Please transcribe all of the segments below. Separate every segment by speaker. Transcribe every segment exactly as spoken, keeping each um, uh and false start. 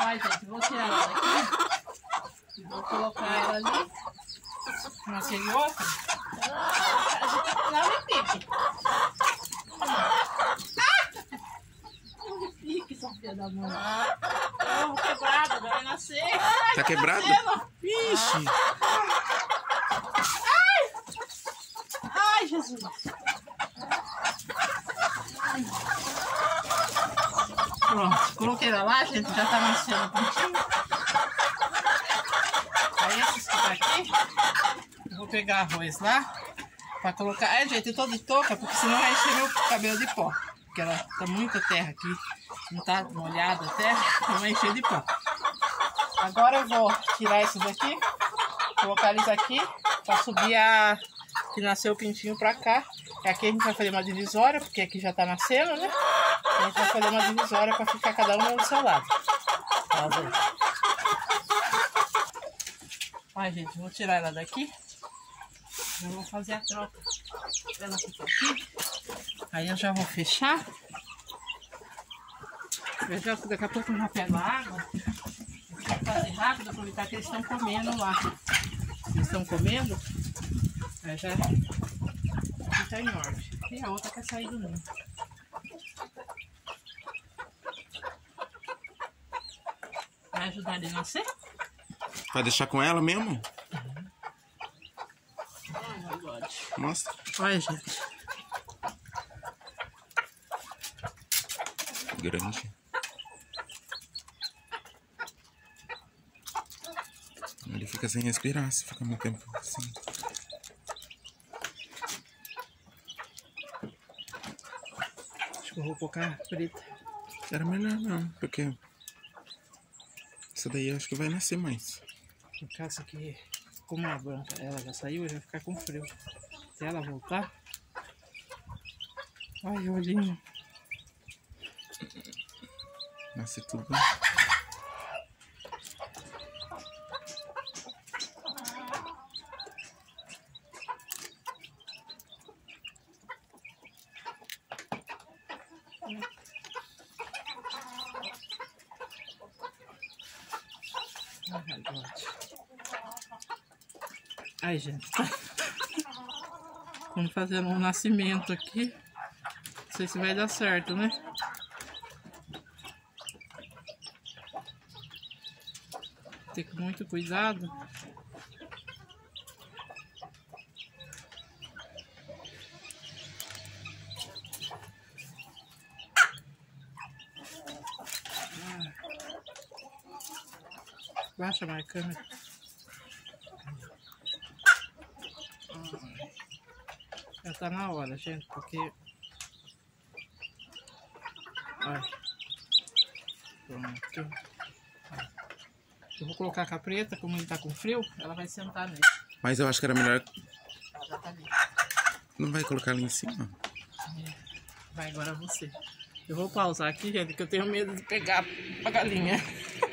Speaker 1: Ai, gente, vou tirar ela daqui. E vou colocar ela ali. Naquele outro. A gente não me pique. Não me pique, sua filha da mãe. Oh, quebrada, vai nascer. Ai,
Speaker 2: tá quebrado? Ixi.
Speaker 1: Ai, ai, Jesus. Ai. Pronto, coloquei ela lá, gente, já tá nascendo o pontinho. Aí esses que tá aqui, eu vou pegar arroz lá pra colocar. Ai, gente, eu tô de touca, porque senão vai encher meu cabelo de pó. Porque ela tá muita terra aqui, não tá molhada a terra, então vai encher de pó. Agora eu vou tirar isso daqui, colocar eles aqui pra subir a que nasceu o pintinho pra cá. Aqui a gente vai fazer uma divisória, porque aqui já tá nascendo, né? A gente vai fazer uma divisória pra ficar cada um do seu lado. Ai, gente, vou tirar ela daqui. Eu vou fazer a troca. Ela fica aqui. Aí eu já vou fechar. Eu já, daqui a pouco eu já pego a água. Vou fazer rápido, aproveitar que eles estão comendo lá. Eles estão comendo. Aí já fica em ordem. E a outra quer sair do ninho. Vai ajudar ele a nascer?
Speaker 2: Vai deixar com ela mesmo?
Speaker 1: Uhum. Oh, my God.
Speaker 2: Mostra.
Speaker 1: Olha, gente.
Speaker 2: Grande. Ele fica sem respirar se fica muito tempo assim.
Speaker 1: Acho que eu vou colocar preta.
Speaker 2: Era melhor não, porque essa daí eu acho que vai nascer mais.
Speaker 1: No caso aqui, como a branca ela já saiu, já vai ficar com frio. Até ela voltar. Ai, olhinho.
Speaker 2: Nasce tudo.
Speaker 1: Ai, gente. Vamos fazer um nascimento aqui. Não sei se vai dar certo, né? Tem que ter muito cuidado. Baixa mais a câmera. Já tá na hora, gente, porque... Olha. Pronto. Eu vou colocar a capreta, como ele tá com frio, ela vai sentar nele.
Speaker 2: Mas eu acho que era melhor...
Speaker 1: Ela já tá ali.
Speaker 2: Não vai colocar ali em cima?
Speaker 1: Vai, agora você. Eu vou pausar aqui, gente, porque eu tenho medo de pegar a galinha.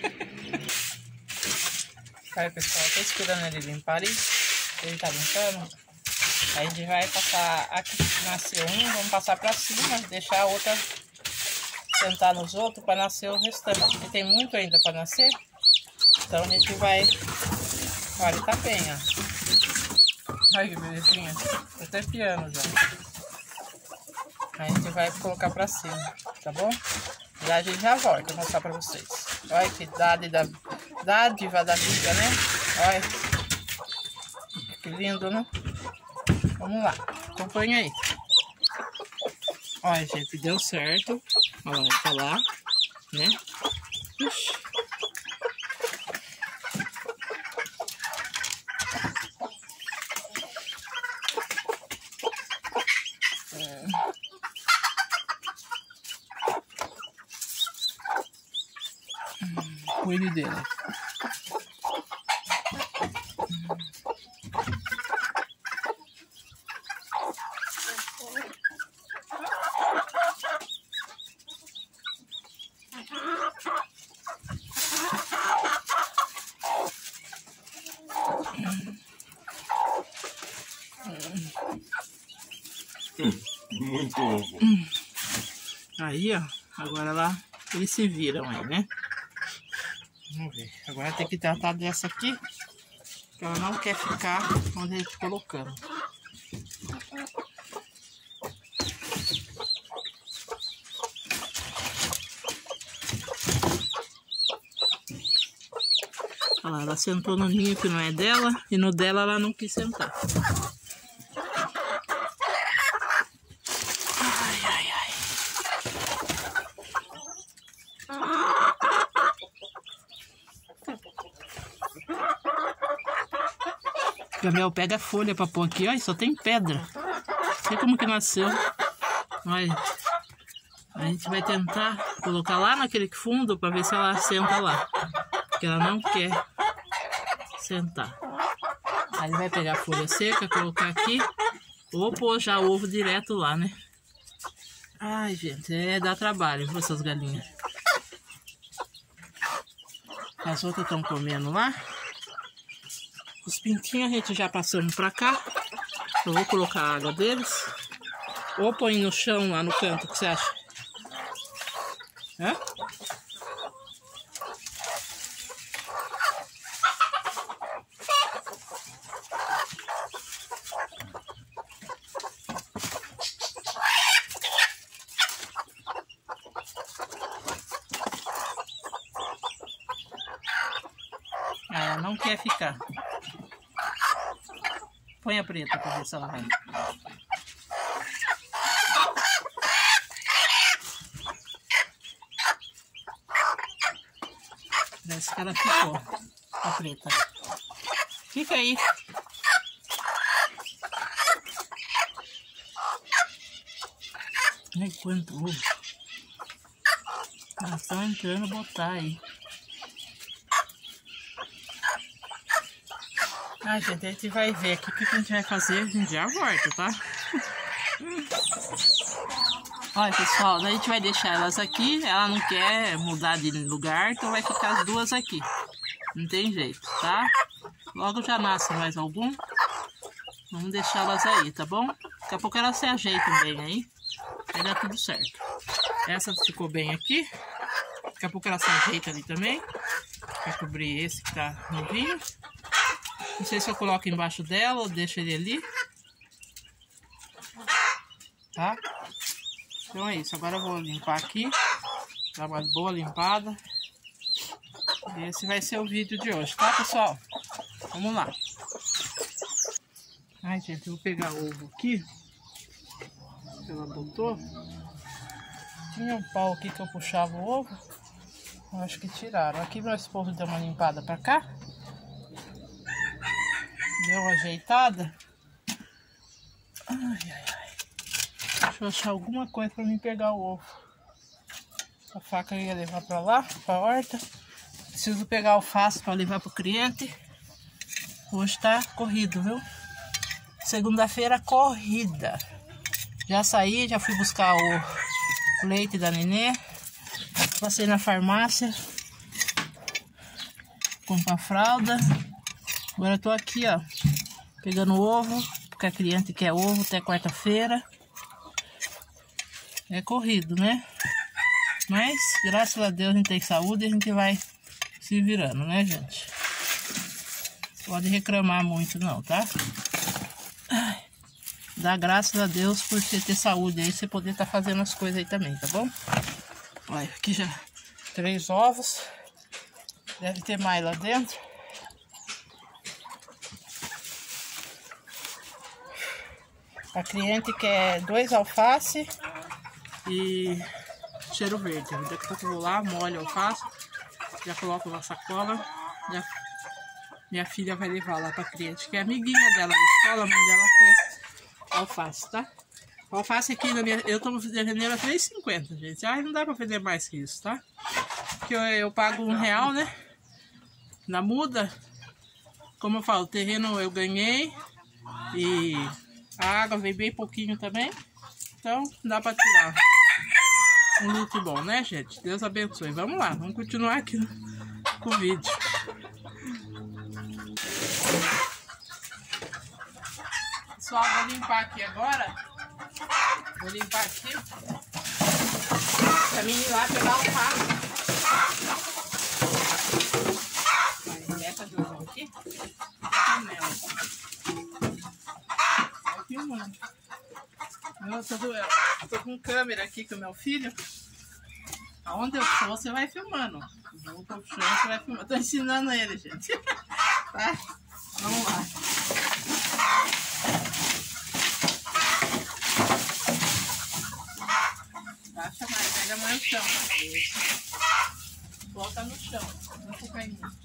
Speaker 1: Aí, pessoal, eu tô esperando ele limpar ali. Ele tá limpando. Aí a gente vai passar, aqui nasceu um, vamos passar pra cima, deixar a outra sentar nos outros para nascer o restante, porque tem muito ainda para nascer. Então a gente vai, olha, tá bem, ó. Olha que belezinha, tô até piando já. Aí a gente vai colocar pra cima, tá bom? E a gente já volta pra mostrar pra vocês. Olha que dádiva, dádiva da vida, né? Olha, que lindo, né? Vamos lá, acompanha aí. Olha, gente, deu certo. Olha lá, ele tá lá, né? Ixi. É. Hum, cuide dele.
Speaker 2: Muito ovo.
Speaker 1: Aí, ó, agora lá eles se viram aí, né? Vamos ver. Agora tem que tratar dessa aqui, que ela não quer ficar onde a gente colocando. Olha lá, ela sentou no ninho que não é dela e no dela ela não quis sentar. Ai, ai, ai. Gabriel, pega a folha pra pôr aqui, olha, só tem pedra. Não sei como que nasceu. Olha. A gente vai tentar colocar lá naquele fundo pra ver se ela senta lá. Porque ela não quer sentar. Aí vai pegar a folha seca, colocar aqui. Ou pôr já o ovo direto lá, né? Ai, gente, é dar trabalho para essas galinhas. As outras estão comendo lá. Os pintinhos a gente já passamos pra cá. Eu vou colocar a água deles. Ou põe no chão lá no canto, o que você acha? Hã? Ah, ela não quer ficar. Põe a preta pra ver se ela vai. Parece que ela ficou. A preta. Fica aí. Ai, quanto ovo. Elas estão entrando botar aí. Ai, gente, a gente vai ver aqui o que a gente vai fazer. A gente já volta, tá? Olha, pessoal, a gente vai deixar elas aqui. Ela não quer mudar de lugar, então vai ficar as duas aqui. Não tem jeito, tá? Logo já nasce mais algum. Vamos deixá-las aí, tá bom? Daqui a pouco elas se ajeitam bem aí. Vai dar tudo certo. Essa ficou bem aqui. Daqui a pouco ela se ajeita ali também. Vai cobrir esse que tá novinho. Não sei se eu coloco embaixo dela ou deixo ele ali. Tá? Então é isso. Agora eu vou limpar aqui. Dar uma boa limpada. E esse vai ser o vídeo de hoje, tá, pessoal? Vamos lá. Ai, gente, eu vou pegar o ovo aqui. Que ela botou. Tinha um pau aqui que eu puxava o ovo. Eu acho que tiraram. Aqui meu esposo deu uma limpada pra cá. Deu uma ajeitada. Ai, ai, ai. Deixa eu achar alguma coisa pra mim pegar o ovo. A faca eu ia levar pra lá, pra horta. Preciso pegar alface pra levar pro cliente. Hoje tá corrido, viu? Segunda-feira, corrida. Já saí, já fui buscar o leite da nenê. Passei na farmácia. Comprar fralda. Agora eu tô aqui, ó, pegando ovo, porque a cliente quer ovo até quarta-feira. É corrido, né? Mas, graças a Deus, a gente tem saúde e a gente vai se virando, né, gente? Pode reclamar muito não, tá? Ai, dá graças a Deus por você ter saúde aí, você poder estar tá fazendo as coisas aí também, tá bom? Olha, aqui já três ovos. Deve ter mais lá dentro. A cliente quer dois alface e cheiro verde. Daqui a pouco eu vou lá, molho alface, já coloco na sacola. Já, minha filha vai levar lá pra cliente, que é amiguinha dela da escola, mas ela quer alface, tá? O alface aqui na minha, eu tô vendendo ela três reais e cinquenta centavos, gente. Ai, não dá pra vender mais que isso, tá? Porque eu, eu pago um real, né? Na muda. Como eu falo, o terreno eu ganhei e a água vem bem pouquinho também, então dá pra tirar um lucro bom, né, gente? Deus abençoe. Vamos lá, vamos continuar aqui com o vídeo. Pessoal, vou limpar aqui agora. Vou limpar aqui pra mim ir lá pegar o carro. tô, eu tô com câmera aqui com o meu filho. Aonde eu for, você vai filmando. Eu vou pro chão, você vai filmando. Tô ensinando ele, gente. Tá? Vamos lá. Baixa mais, pega mais no chão. Isso. Volta no chão. Não fica caindo.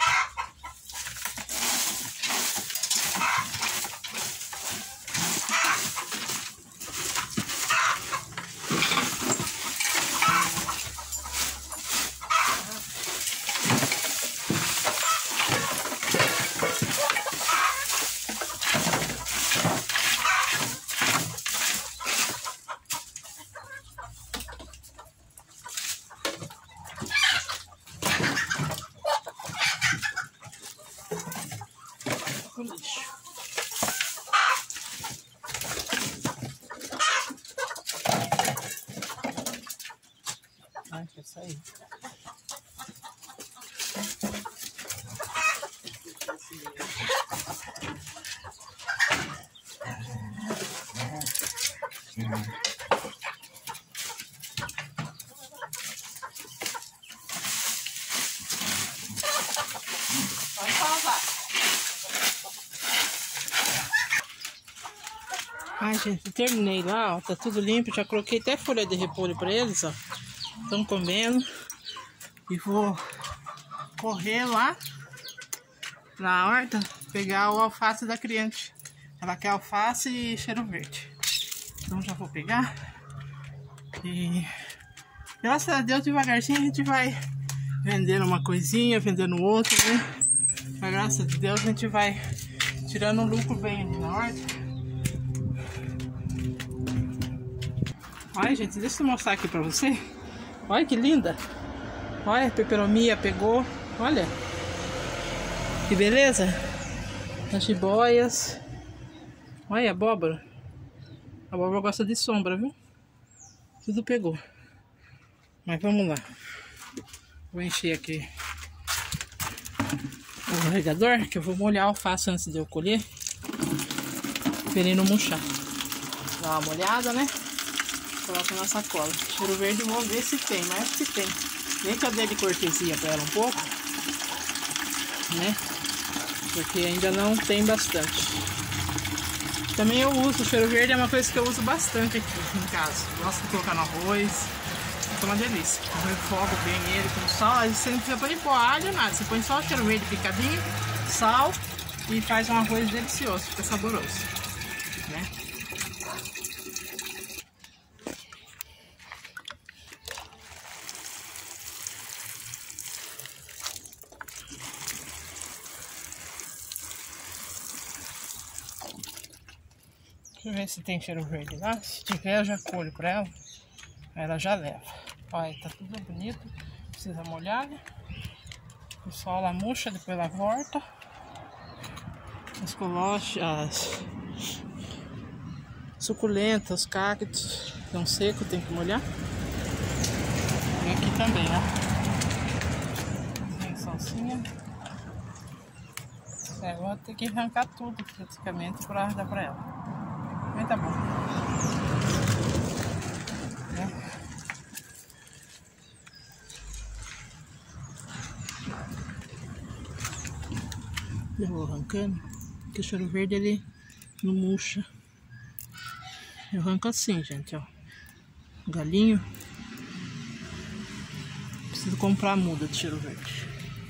Speaker 1: O lixo. Ai, quer sair. Pode pausar. Ai, gente, terminei lá, ó, tá tudo limpo, já coloquei até folha de repolho pra eles, ó. Estão comendo. E vou correr lá na horta pegar o alface da cliente. Ela quer alface e cheiro verde. Então já vou pegar. E graças a Deus, devagarzinho a gente vai vendendo uma coisinha, vendendo outra, né? Mas graças a Deus a gente vai tirando um lucro bem ali na horta. Olha, gente, deixa eu mostrar aqui pra você. Olha que linda. Olha, a peperomia pegou. Olha. Que beleza. As jiboias. Olha a abóbora. A abóbora gosta de sombra, viu? Tudo pegou. Mas vamos lá. Vou encher aqui o regador, que eu vou molhar a alface antes de eu colher. Pra ele não murchar. Dá uma molhada, né? Coloca na sacola. Cheiro verde, vamos ver se tem, mas se tem. Nem que eu dei de cortesia pra ela um pouco, né? Porque ainda não tem bastante. Também eu uso, o cheiro verde é uma coisa que eu uso bastante aqui em casa. Gosto de colocar no arroz. Fica uma delícia. Eu refogo bem ele com sal. Aí você não precisa pôr nem pó, alho, nada. Você põe só o cheiro verde picadinho, sal e faz um arroz delicioso. Fica saboroso, né? Deixa eu ver se tem cheiro verde lá. Se tiver, eu já colho pra ela. Aí ela já leva. Olha, tá tudo bonito. Precisa molhar, né? O sol ela murcha, depois ela volta. As coloches, as suculentas, os cactos estão secos, tem que molhar. E aqui também, ó. Tem salsinha. É, vou ter que arrancar tudo praticamente pra dar pra ela. Mas tá bom. É. Eu vou arrancando, porque o cheiro verde ele não murcha. Eu arranco assim, gente, ó. Galinho. Preciso comprar a muda de cheiro verde.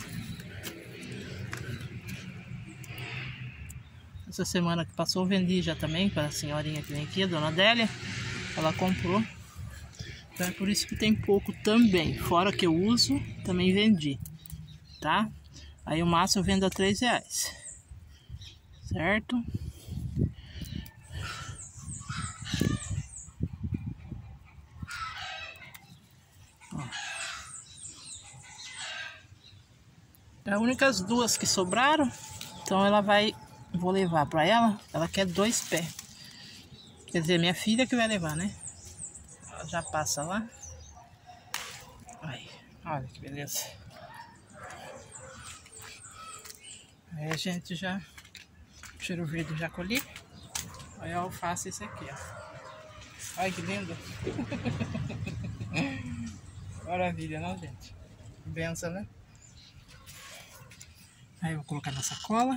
Speaker 1: Essa semana que passou eu vendi já também para a senhorinha que vem aqui, a dona Adélia. Ela comprou. Então é por isso que tem pouco também. Fora que eu uso, também vendi. Tá? Aí o máximo eu vendo a três reais. Certo? Ó. As únicas duas que sobraram. Então ela vai... Vou levar pra ela. Ela quer dois pés. Quer dizer, minha filha que vai levar, né? Ela já passa lá. Ai, olha que beleza. Aí a gente já... Cheiro verde já colhi. Olha a alface esse aqui, ó. Olha que lindo. Maravilha, não, gente? Benção, né? Aí eu vou colocar na sacola.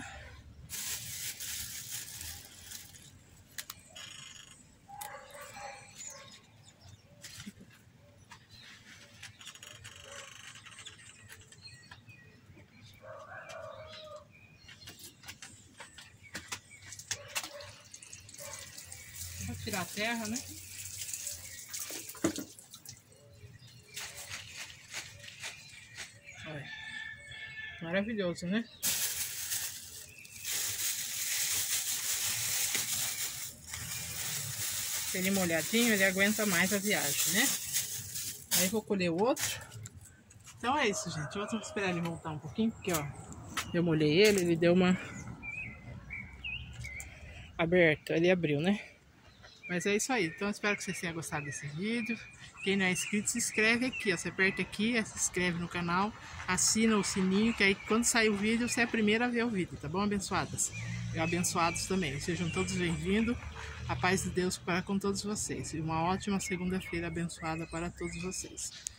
Speaker 1: Vou tirar a terra, né? Olha. Maravilhoso, né? Ele molhadinho, ele aguenta mais a viagem, né? Aí vou colher o outro. Então é isso, gente. Eu vou esperar ele voltar um pouquinho, porque ó, eu molhei ele, ele deu uma aberta, ele abriu, né? Mas é isso aí. Então eu espero que vocês tenham gostado desse vídeo. Quem não é inscrito, se inscreve aqui, ó. Você aperta aqui, se inscreve no canal, assina o sininho, que aí quando sair o vídeo, você é a primeira a ver o vídeo, tá bom, abençoadas? E abençoados também. Sejam todos bem-vindos. A paz de Deus para com todos vocês. E uma ótima segunda-feira abençoada para todos vocês.